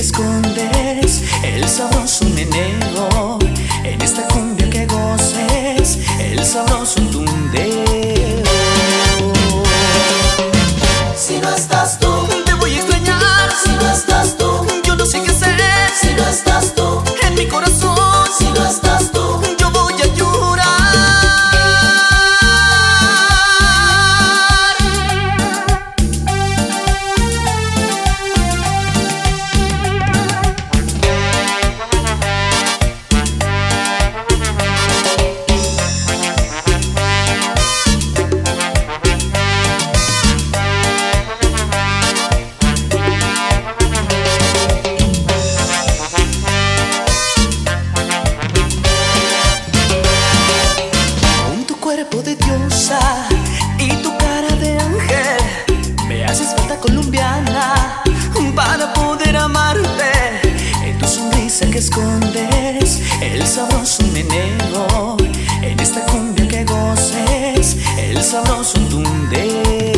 escondes el sabroso meneo. En esta cumbia que goces el sabroso tundeo. Si no estás tú, te voy a extrañar. si no estás tú, Yo no sé qué hacer si no estás tú, en mi corazón. si no estás tú, Yo voy a llorar. Cuerpo de diosa y tu cara de ángel, me haces falta colombiana para poder amarte. En tu sonrisa que escondes el sabroso meneo. En esta cumbia que goces el sabroso tundeo.